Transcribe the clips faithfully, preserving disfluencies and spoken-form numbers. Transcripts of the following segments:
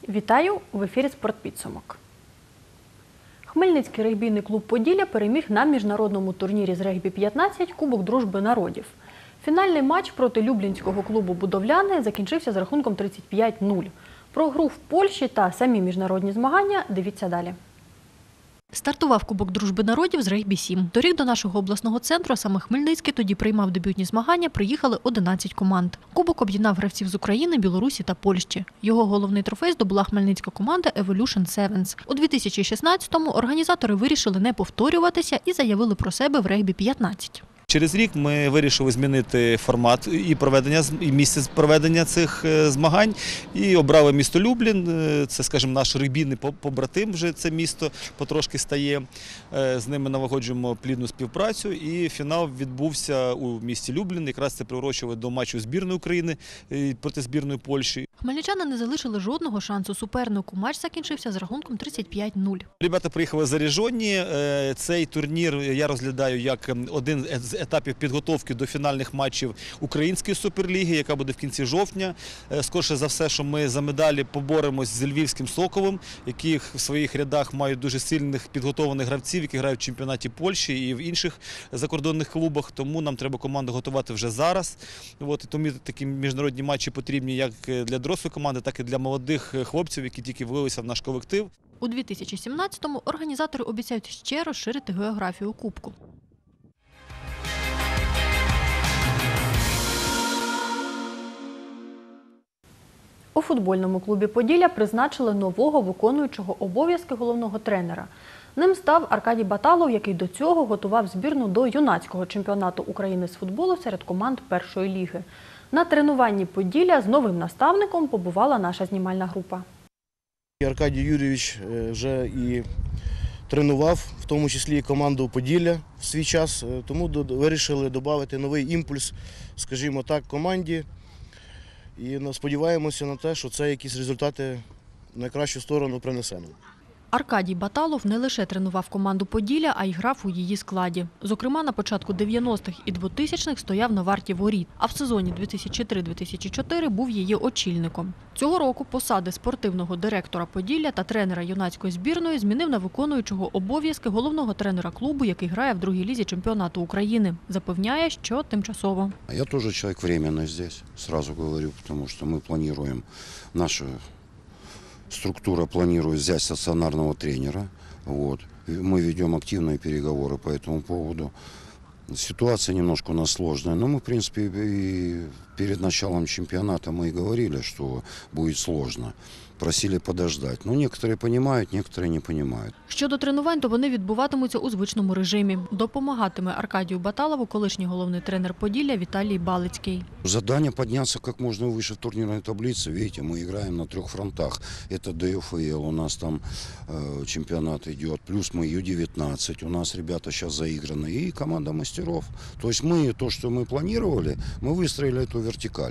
Вітаю! В ефірі «Спортпідсумок». Хмельницький регбійний клуб «Поділля» переміг на міжнародному турнірі з регбі п'ятнадцять Кубок дружби народів. Фінальний матч проти люблінського клубу «Будовляни» закінчився з рахунком тридцять п'ять нуль. Про гру в Польщі та самі міжнародні змагання дивіться далі. Стартував Кубок дружби народів з регбі сім. Торік до нашого обласного центру, а саме Хмельницький, тоді приймав дебютні змагання, приїхали одинадцять команд. Кубок об'єднав гравців з України, Білорусі та Польщі. Його головний трофей здобула хмельницька команда «Evolution Sevens». У дві тисячі шістнадцятому організатори вирішили не повторюватися і заявили про себе в регбі п'ятнадцять. Через рік ми вирішили змінити формат і проведення і місце проведення цих змагань і обрали місто Люблін. Це, скажімо, наш регбійний побратим вже це місто потрошки стає. З ними налагоджуємо плідну співпрацю і фінал відбувся у місті Люблін. Якраз це приурочили до матчу збірної України проти збірної Польщі. Хмельничани не залишили жодного шансу супернику. Матч закінчився з рахунком тридцять п'ять нуль. Ребята приїхали заряджені. Цей турнір я розглядаю як один з етапів підготовки до фінальних матчів Української суперліги, яка буде в кінці жовтня. Скорше за все, що ми за медалі поборемось з Львівським «Соколом», які в своїх рядах мають дуже сильних підготовлених гравців, які грають в чемпіонаті Польщі і в інших закордонних клубах. Тому нам треба команду готувати вже зараз. От, тому такі міжнародні матчі потрібні як для дорослої команди, так і для молодих хлопців, які тільки влилися в наш колектив. У дві тисячі сімнадцятому організатори обіцяють ще розширити географію Кубку. У футбольному клубі «Поділля» призначили нового виконуючого обов'язки головного тренера. Ним став Аркадій Баталов, який до цього готував збірну до юнацького чемпіонату України з футболу серед команд першої ліги. На тренуванні «Поділля» з новим наставником побувала наша знімальна група. Аркадій Юрійович вже і тренував, в тому числі і команду «Поділля» в свій час, тому вирішили додати новий імпульс, скажімо так, команді. І сподіваємося на те, що це якісь результати в найкращу сторону принесе нам. Аркадій Баталов не лише тренував команду «Поділля», а й грав у її складі. Зокрема, на початку дев'яностих і двотисячних стояв на варті воріт, а в сезоні дві тисячі три - дві тисячі чотири був її очільником. Цього року посади спортивного директора «Поділля» та тренера юнацької збірної змінив на виконуючого обов'язки головного тренера клубу, який грає в другій лізі чемпіонату України. Запевняє, що тимчасово. Я теж чоловік временний тут, одразу говорю, тому що ми плануємо нашу... Структура планирует взять стационарного тренера. Вот. Мы ведем активные переговоры по этому поводу. Ситуация немножко у нас сложная, но мы, в принципе, и перед началом чемпионата мы и говорили, что будет сложно. Просили подождать. Но некоторые понимают, некоторые не понимают. Щодо тренувань, то вони відбуватимуться у звичному режимі. Допомагатиме Аркадію Баталову колишній головний тренер «Поділля» Віталій Балицький. Задание подняться как можно выше в турнирной таблице. Видите, мы играем на трех фронтах. Это ди еф ел, у нас там э, чемпионат идет, плюс мы ю девятнадцать, у нас ребята сейчас заиграны, и команда мастеров. То есть мы, то, что мы планировали, мы выстроили эту вертикаль.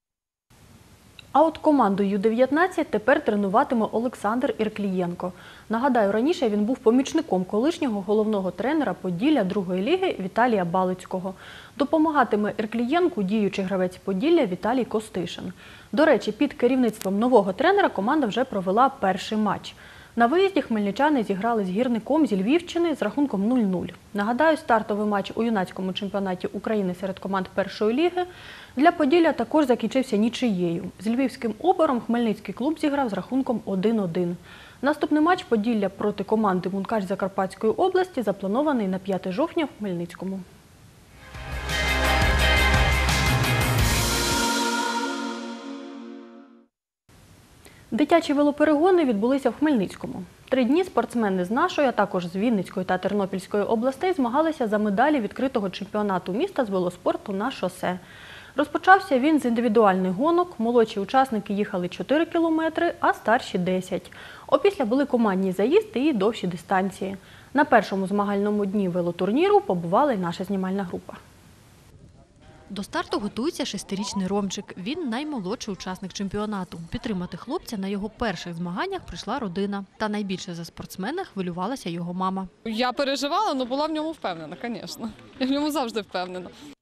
А от команду ю дев'ятнадцять тепер тренуватиме Олександр Ірклієнко. Нагадаю, раніше він був помічником колишнього головного тренера «Поділля» другої ліги Віталія Балицького. Допомагатиме Ірклієнку діючий гравець «Поділля» Віталій Костишин. До речі, під керівництвом нового тренера команда вже провела перший матч. На виїзді хмельничани зіграли з «Гірником» зі Львівщини з рахунком нуль нуль. Нагадаю, стартовий матч у юнацькому чемпіонаті України серед команд першої ліги для «Поділля» також закінчився нічиєю. З львівським «Обором» хмельницький клуб зіграв з рахунком один один. Наступний матч «Поділля» проти команди «Мункач» Закарпатської області запланований на п'яте жовтня в Хмельницькому. Дитячі велоперегони відбулися в Хмельницькому. Три дні спортсмени з нашої, а також з Вінницької та Тернопільської областей змагалися за медалі відкритого чемпіонату міста з велоспорту на шосе. Розпочався він з індивідуальних гонок, молодші учасники їхали чотири кілометри, а старші – десять. Опісля були командні заїзди і довші дистанції. На першому змагальному дні велотурніру побувала й наша знімальна група. До старту готується шестирічний Ромчик. Він наймолодший учасник чемпіонату. Підтримати хлопця на його перших змаганнях прийшла родина. Та найбільше за спортсмена хвилювалася його мама. Я переживала, але була в ньому впевнена, звісно. Я в ньому завжди впевнена.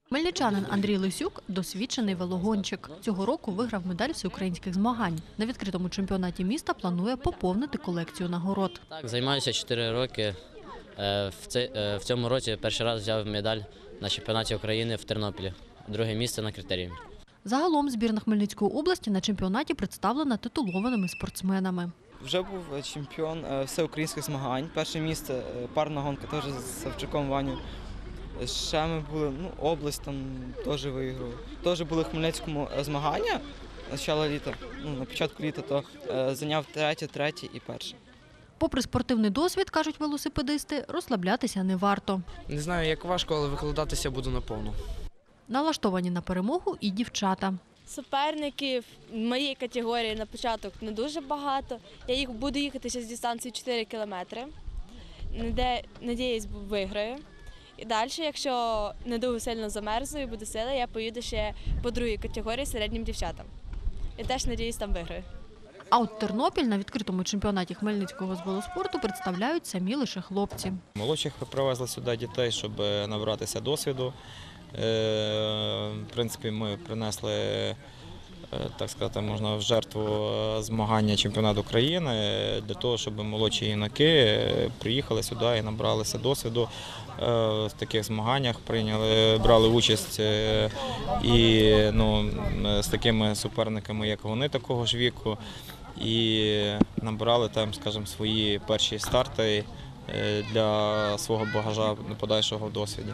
Хмельничанин Андрій Лисюк – досвідчений велогонщик. Цього року виграв медаль всеукраїнських змагань. На відкритому чемпіонаті міста планує поповнити колекцію нагород. Так, займаюся чотири роки. Е, В цей- е, в цьому році перший раз взяв медаль на чемпіонаті України в Тернополі. Друге місце на критеріумі. Загалом збірна Хмельницької області на чемпіонаті представлена титулованими спортсменами. Вже був чемпіон е, всеукраїнських змагань. Перше місце е, парна гонка теж з Савчуком Ваню. Ще ми були, ну, область там теж виграв. Теж були в Хмельницькому е, змагання початку літа, ну, на початку літа, то е, зайняв третє, третє і перше. Попри спортивний досвід, кажуть велосипедисти, розслаблятися не варто. Не знаю, як важко, але викладатися буду наповну. Налаштовані на перемогу і дівчата. Суперників в моїй категорії на початок не дуже багато. Я їх буду їхати з дистанції чотири кілометри. Наде- Надіюсь, виграю. І далі, якщо не дуже сильно замерзну і буде сила, я поїду ще по другій категорії середнім дівчатам. І теж, надіюсь, там виграю. А от Тернопіль на відкритому чемпіонаті Хмельницького з велоспорту представляють самі лише хлопці. Молодших привезли сюди дітей, щоб набратися досвіду. Е, В принципі, ми принесли, е, так сказати, можна в жертву змагання чемпіонату країни для того, щоб молодші юнаки приїхали сюди і набралися досвіду е, в таких змаганнях, прийняли, брали участь е, і ну, з такими суперниками, як вони, такого ж віку, і набирали там, скажімо, свої перші старти е, для свого багажа подальшого в досвіді.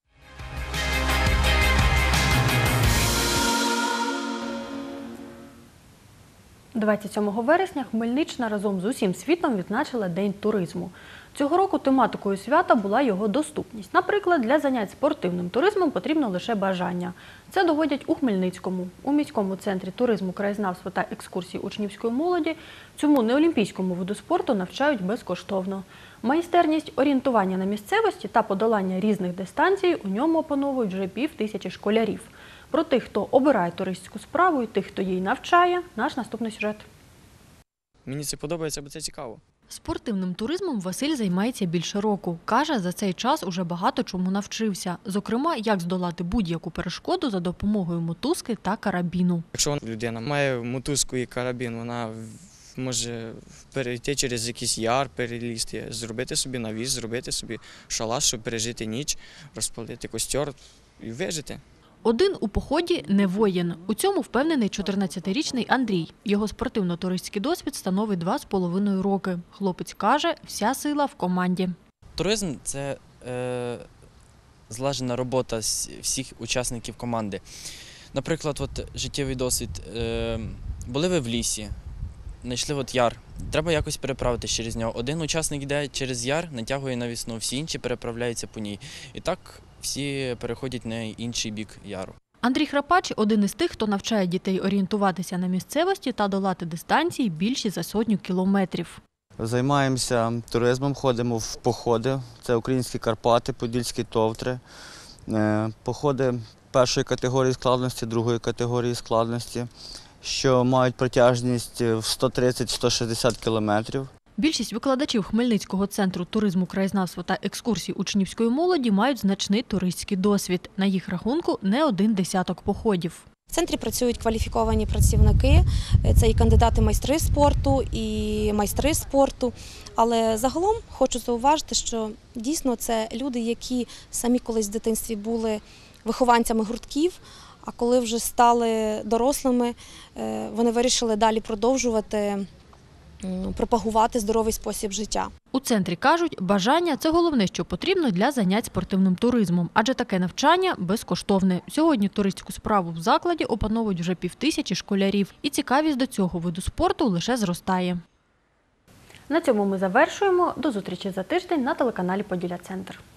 двадцять сьомого вересня Хмельниччина разом з усім світом відзначила День туризму. Цього року тематикою свята була його доступність. Наприклад, для занять спортивним туризмом потрібно лише бажання. Це доводять у Хмельницькому. У міському центрі туризму, краєзнавства та екскурсій учнівської молоді цьому неолімпійському виду спорту навчають безкоштовно. Майстерність орієнтування на місцевості та подолання різних дистанцій у ньому опановують вже пів тисячі школярів. Про тих, хто обирає туристську справу, і тих, хто їй навчає, наш наступний сюжет. Мені це подобається, бо це цікаво. Спортивним туризмом Василь займається більше року. Каже, за цей час уже багато чому навчився. Зокрема, як здолати будь-яку перешкоду за допомогою мотузки та карабіну. Якщо людина має мотузку і карабін, вона може перейти через якийсь яр, перелізти, зробити собі навіс, зробити собі шалаш, щоб пережити ніч, розпалити костер і вижити. Один у поході – не воїн. У цьому впевнений чотирнадцятирічний Андрій. Його спортивно-туристський досвід становить два з половиною роки. Хлопець каже, вся сила в команді. Туризм – це е, злажена робота всіх учасників команди. Наприклад, от, життєвий досвід. Е, були ви в лісі, знайшли от яр. Треба якось переправитися через нього. Один учасник йде через яр, натягує навісну, всі інші переправляються по ній. І так всі переходять на інший бік яру. Андрій Храпач – один із тих, хто навчає дітей орієнтуватися на місцевості та долати дистанції більші за сотню кілометрів. Займаємося туризмом, ходимо в походи. Це українські Карпати, Подільські Товтри. Походи першої категорії складності, другої категорії складності, що мають протяжність в сто тридцять - сто шістдесят кілометрів. Більшість викладачів Хмельницького центру туризму, краєзнавства та екскурсій учнівської молоді мають значний туристський досвід. На їх рахунку не один десяток походів. В центрі працюють кваліфіковані працівники, це і кандидати майстри спорту, і майстри спорту. Але загалом хочу зауважити, що дійсно це люди, які самі колись в дитинстві були вихованцями гуртків, а коли вже стали дорослими, вони вирішили далі продовжувати пропагувати здоровий спосіб життя. У центрі кажуть, бажання – це головне, що потрібно для занять спортивним туризмом, адже таке навчання безкоштовне. Сьогодні туристську справу в закладі опановують вже півтисячі школярів, і цікавість до цього виду спорту лише зростає. На цьому ми завершуємо. До зустрічі за тиждень на телеканалі «Поділля Центр».